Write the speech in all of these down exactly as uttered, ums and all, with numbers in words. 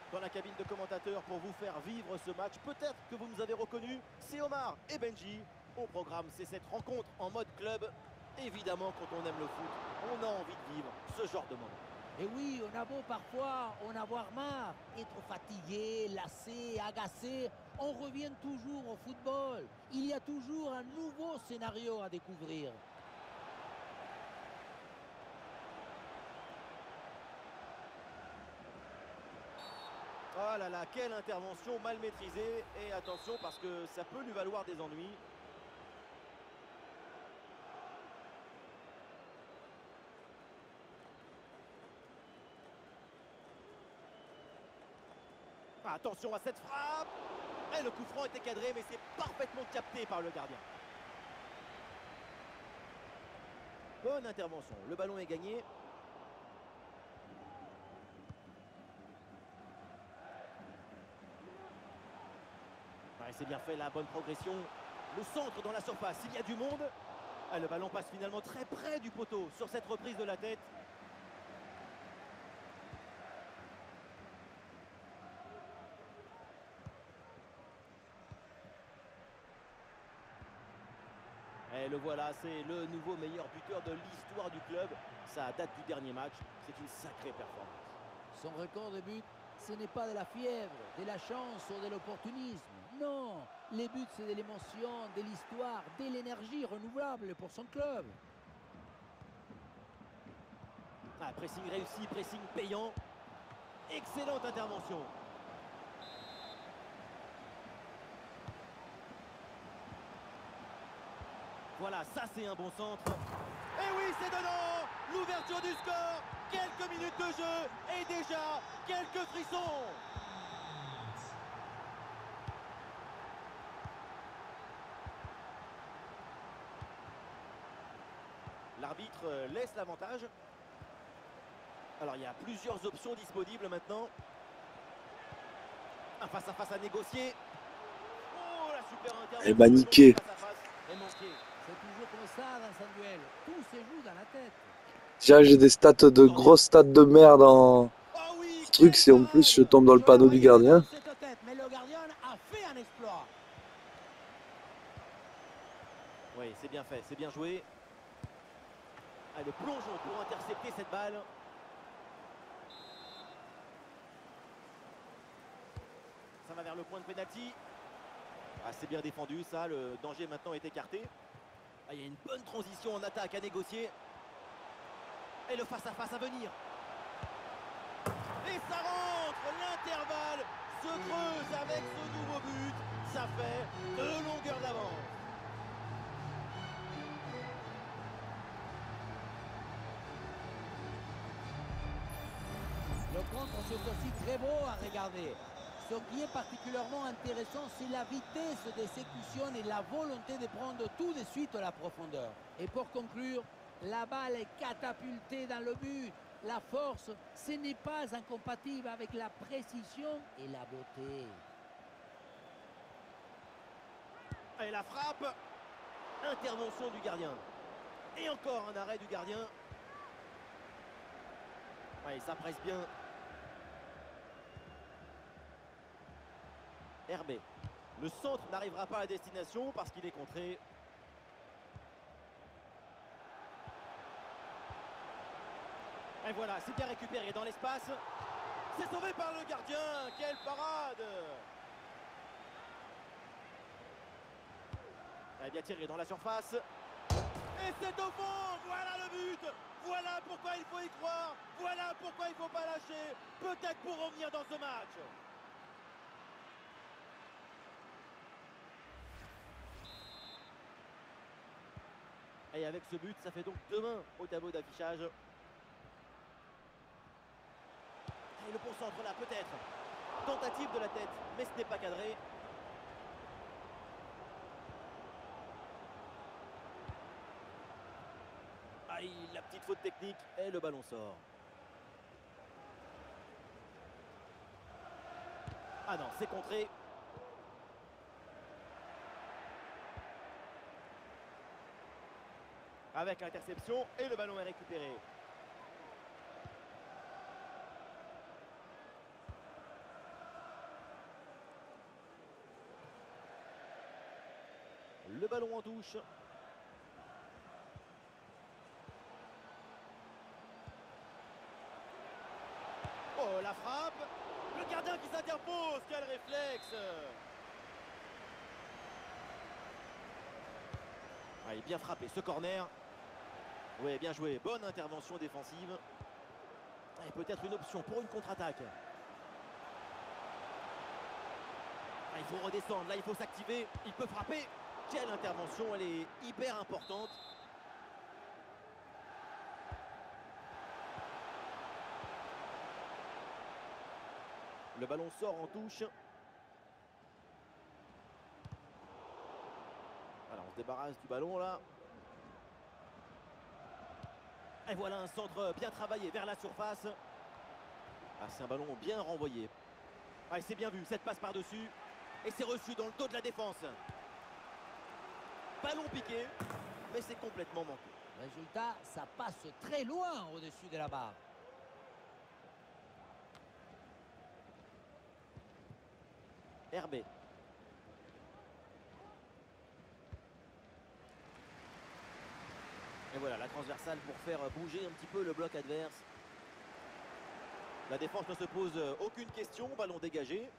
dans la cabine de commentateurs pour vous faire vivre ce match. Peut-être que vous nous avez reconnus, c'est Omar et Benji. Au programme, c'est cette rencontre en mode club. Évidemment, quand on aime le foot, on a envie de vivre ce genre de moment. Et oui, on a beau parfois en avoir marre, être fatigué, lassé, agacé, on revient toujours au football. Il y a toujours un nouveau scénario à découvrir. Oh là là, quelle intervention mal maîtrisée. Et attention parce que ça peut lui valoir des ennuis. Attention à cette frappe. Et le coup franc était cadré, mais c'est parfaitement capté par le gardien. Bonne intervention. Le ballon est gagné. Ouais, c'est bien fait, la bonne progression. Le centre dans la surface, il y a du monde. Ah, le ballon passe finalement très près du poteau sur cette reprise de la tête. Et le voilà, c'est le nouveau meilleur buteur de l'histoire du club. Ça date du dernier match, c'est une sacrée performance. Son record de but, ce n'est pas de la fièvre, de la chance ou de l'opportunisme. Non, les buts, c'est de l'émotion, de l'histoire, de l'énergie renouvelable pour son club. Ah, pressing réussi, pressing payant. Excellente intervention. Voilà, ça c'est un bon centre. Et oui, c'est dedans. L'ouverture du score. Quelques minutes de jeu et déjà quelques frissons. L'arbitre laisse l'avantage. Alors il y a plusieurs options disponibles maintenant. Un face à face à négocier. Oh, la super intervention. Eh ben niqué. Face à face est manqué. C'est toujours comme ça dans un duel. Tout se joue dans la tête. Déjà, j'ai des stats de grosses stats de merde en Oh oui, truc, c'est en plus je tombe dans le panneau du gardien. Cette tête, mais le gardien a fait un exploit. Oui, c'est bien fait, c'est bien joué. Allez, plongeons pour intercepter cette balle. Ça va vers le point de pénalty. Ah, c'est bien défendu, ça. Le danger maintenant est écarté. Ah, il y a une bonne transition en attaque à négocier. Et le face-à-face à venir. Et ça rentre. L'intervalle se creuse avec ce nouveau but. Ça fait deux longueurs d'avance. Le contre, c'est aussi très beau à regarder. Ce qui est particulièrement intéressant, c'est la vitesse d'exécution et la volonté de prendre tout de suite à la profondeur. Et pour conclure, la balle est catapultée dans le but. La force, ce n'est pas incompatible avec la précision et la beauté. Et la frappe. Intervention du gardien. Et encore un arrêt du gardien. Ouais, ça presse bien. Herbé. Le centre n'arrivera pas à destination parce qu'il est contré. Et voilà, c'est bien récupéré dans l'espace. C'est sauvé par le gardien. Quelle parade! Elle est bien tiré dans la surface. Et c'est au fond. Voilà le but. Voilà pourquoi il faut y croire. Voilà pourquoi il ne faut pas lâcher. Peut-être pour revenir dans ce match. Et avec ce but, ça fait donc deux mains au tableau d'affichage. Et le bon centre là, peut-être. Tentative de la tête, mais ce n'est pas cadré. Aïe, la petite faute technique et le ballon sort. Ah non, c'est contré. Avec l'interception et le ballon est récupéré. Le ballon en touche. Oh, la frappe. Le gardien qui s'interpose. Quel réflexe. Ah, il est bien frappé ce corner. Oui, bien joué. Bonne intervention défensive. Et peut-être une option pour une contre-attaque. Ah, il faut redescendre. Là, il faut s'activer. Il peut frapper. Quelle intervention. Elle est hyper importante. Le ballon sort en touche. Alors, on se débarrasse du ballon là. Et voilà un centre bien travaillé vers la surface. Ah, c'est un ballon bien renvoyé. Ah, c'est bien vu, cette passe par-dessus. Et c'est reçu dans le dos de la défense. Ballon piqué, mais c'est complètement manqué. Résultat, ça passe très loin au-dessus de la barre. Herbé. Et voilà, la transversale pour faire bouger un petit peu le bloc adverse. La défense ne se pose aucune question, ballon dégagé.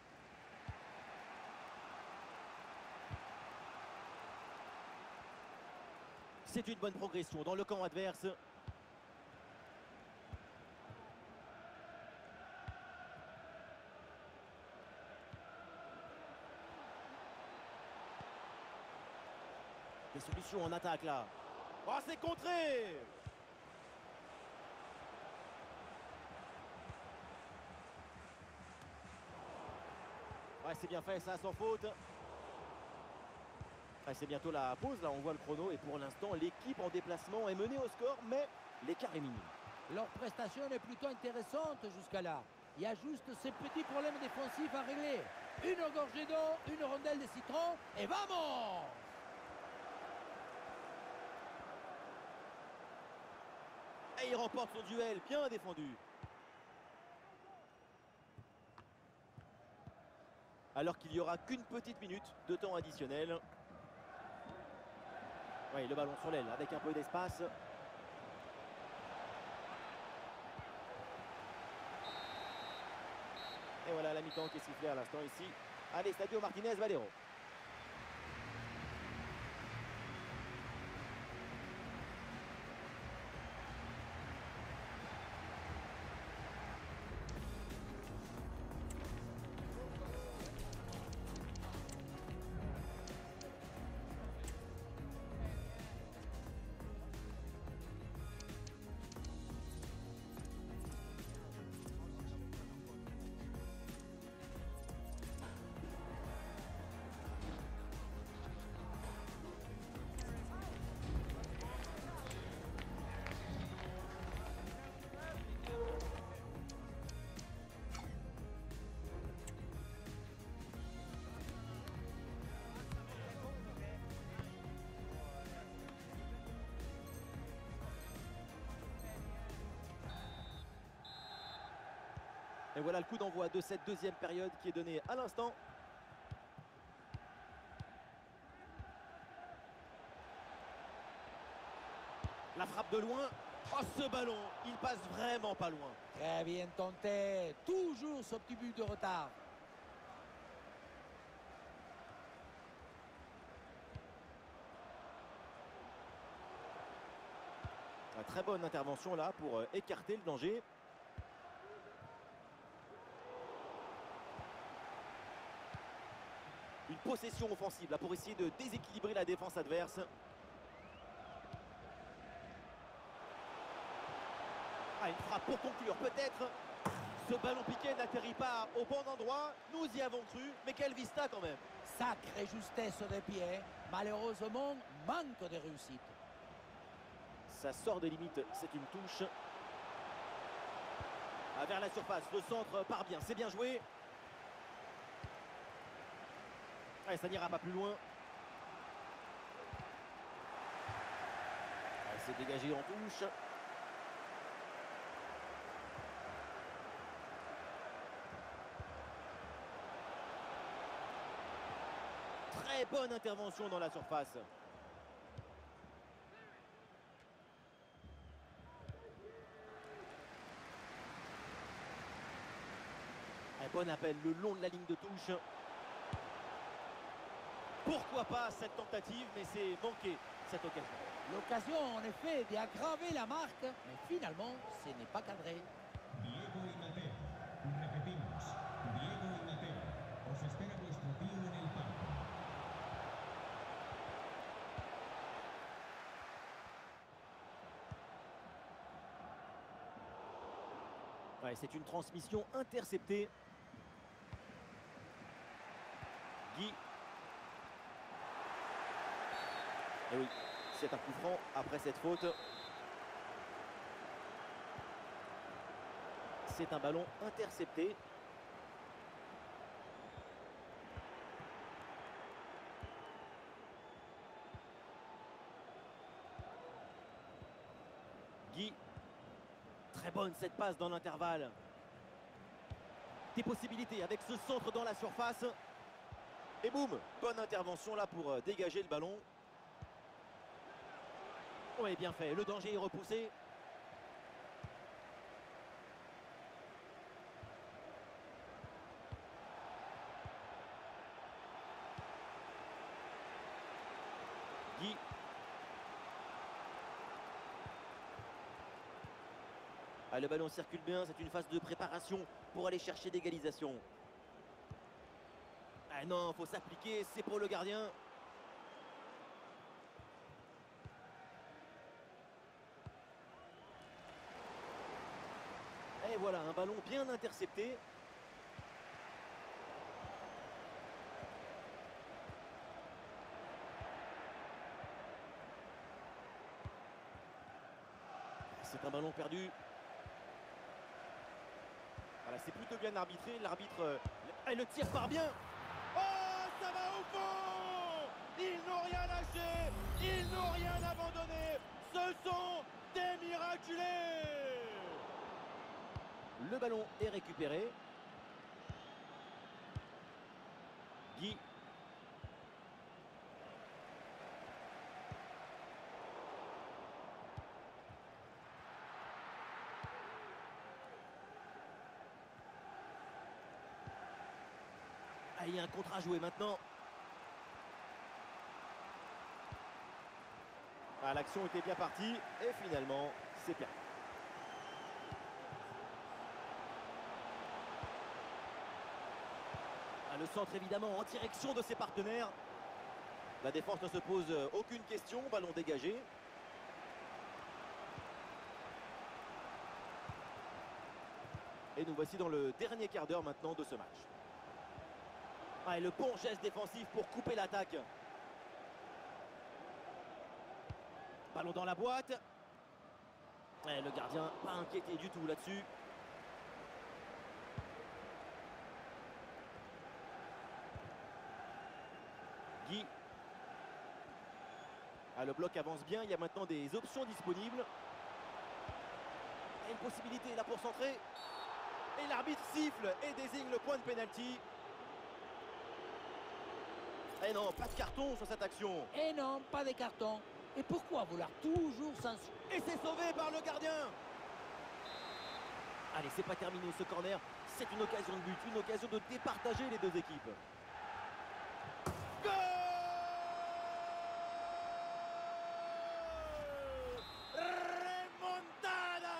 C'est une bonne progression dans le camp adverse. Des solutions en attaque là. Oh, c'est contré! Ouais, c'est bien fait, ça, sans faute. Ouais, c'est bientôt la pause, là, on voit le chrono. Et pour l'instant, l'équipe en déplacement est menée au score, mais l'écart est minime. Leur prestation est plutôt intéressante jusqu'à là. Il y a juste ces petits problèmes défensifs à régler. Une gorgée d'eau, une rondelle de citron, et vamos! Et il remporte son duel, bien défendu. Alors qu'il n'y aura qu'une petite minute de temps additionnel. Oui, le ballon sur l'aile avec un peu d'espace. Et voilà la mi-temps qui est sifflée à l'instant ici. Allez, Stadio Martinez Valero. Et voilà le coup d'envoi de cette deuxième période qui est donné à l'instant. La frappe de loin. Oh, ce ballon, il passe vraiment pas loin. Très bien tenté. Toujours ce petit but de retard. Une très bonne intervention là pour euh, écarter le danger. Une possession offensive là pour essayer de déséquilibrer la défense adverse. Ah, une frappe pour conclure peut-être. Ce ballon piqué n'atterrit pas au bon endroit. Nous y avons cru, mais quelle vista quand même. Sacrée justesse des pieds. Malheureusement, manque de réussite. Ça sort des limites, c'est une touche. Ah, vers la surface, le centre part bien, c'est bien joué. Ah, ça n'ira pas plus loin. Ah, c'est dégagé en touche. Très Très bonne intervention dans la surface. Un bon appel le long de la ligne de touche. Pourquoi pas cette tentative, mais c'est manqué cette occasion. L'occasion, en effet, d'aggraver la marque, mais finalement, ce n'est pas cadré. Diego y Mateo. Repetimos. Diego y Mateo. Os espera vuestro tío en el palco. Ouais, c'est une transmission interceptée. Guy. Et oui, c'est un coup franc après cette faute. C'est un ballon intercepté. Guy. Très bonne cette passe dans l'intervalle. Des possibilités avec ce centre dans la surface. Et boum, bonne intervention là pour dégager le ballon. Oui, bien fait, le danger est repoussé. Guy. Ah, le ballon circule bien, c'est une phase de préparation pour aller chercher l'égalisation. Ah non, faut s'appliquer, c'est pour le gardien. Et voilà, un ballon bien intercepté. C'est un ballon perdu. Voilà, c'est plutôt bien arbitré. L'arbitre, euh, le tir part bien. Oh, ça va au fond! Ils n'ont rien lâché, ils n'ont rien abandonné. Ce sont des miraculés. Le ballon est récupéré. Guy. Ah, il y a un contre à jouer maintenant. Ah, l'action était bien partie et finalement, c'est perdu. Ah, le centre évidemment en direction de ses partenaires. La défense ne se pose aucune question. Ballon dégagé. Et nous voici dans le dernier quart d'heure maintenant de ce match. Ah, et le bon geste défensif pour couper l'attaque. Ballon dans la boîte. Et le gardien pas inquiété du tout là-dessus. Guy. Ah, le bloc avance bien, il y a maintenant des options disponibles. Et une possibilité là pour centrer. Et l'arbitre siffle et désigne le point de pénalty. Et non, pas de carton sur cette action. Et non, pas de carton. Et pourquoi vouloir toujours censurer? Et c'est sauvé par le gardien. Allez, c'est pas terminé ce corner. C'est une occasion de but, une occasion de départager les deux équipes. Goal! Remontada!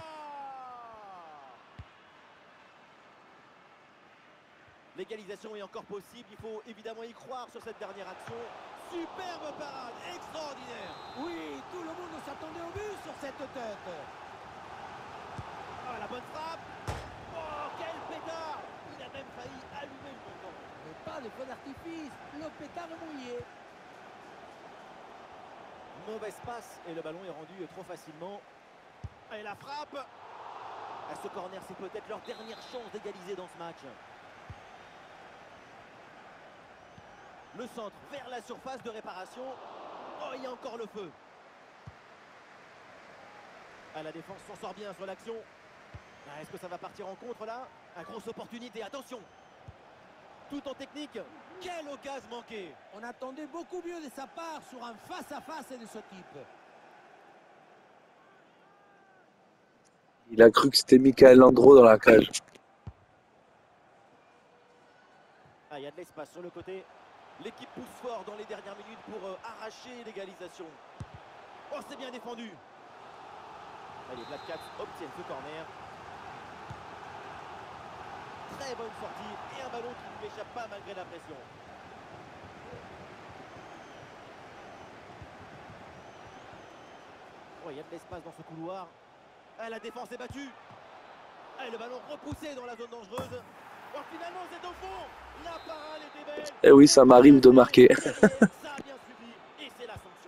L'égalisation est encore possible. Il faut évidemment y croire sur cette dernière action. Superbe parade, extraordinaire. Oui, tout le monde s'attendait au but sur cette tête. Ah, la bonne frappe. Oh, quel pétard. Il a même failli allumer le montant. Mais pas de feu d'artifice, le pétard est mouillé. Mauvaise passe et le ballon est rendu trop facilement. Et la frappe. À ce corner, c'est peut-être leur dernière chance d'égaliser dans ce match. Le centre vers la surface de réparation. Oh, il y a encore le feu. Ah, la défense s'en sort bien sur l'action. Ah, est-ce que ça va partir en contre là? Une grosse opportunité, attention. tout en technique. Quelle occasion manquée. On attendait beaucoup mieux de sa part sur un face-à-face de ce type. Il a cru que c'était Michael Landreau dans la cage. Ah, il y a de l'espace sur le côté. L'équipe pousse fort dans les dernières minutes pour euh, arracher l'égalisation. Oh, c'est bien défendu. Allez, Black Cats obtiennent ce corner. Très bonne sortie et un ballon qui ne m'échappe pas malgré la pression. Oh, il y a de l'espace dans ce couloir. Ah, la défense est battue. Ah, le ballon repoussé dans la zone dangereuse. Oh, finalement, c'est au fond. La parade était belle. Eh oui, ça m'arrive de marquer. Ça a bien suivi et c'est la sanction.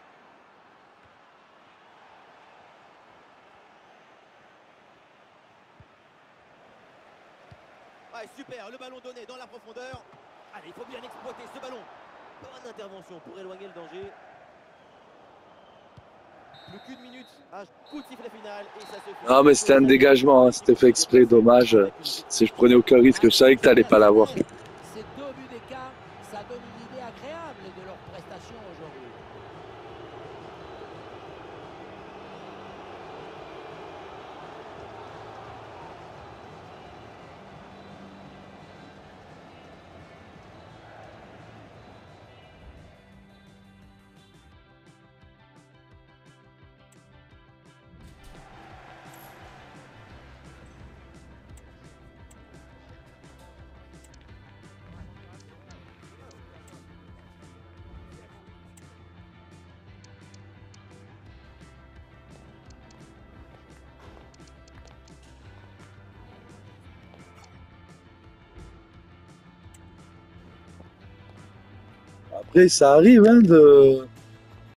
Ah, super, le ballon donné dans la profondeur. Allez, il faut bien exploiter ce ballon. Bonne intervention pour éloigner le danger. Plus qu'une minute. Un coup de sifflet final et ça se fait. Non, mais c'était un dégagement, hein, c'était fait exprès, dommage. Si je prenais aucun risque, je savais que t'allais pas l'avoir. Ces deux buts d'écart, ça donne une idée agréable de leur prestation aujourd'hui. Après, ça arrive hein, de,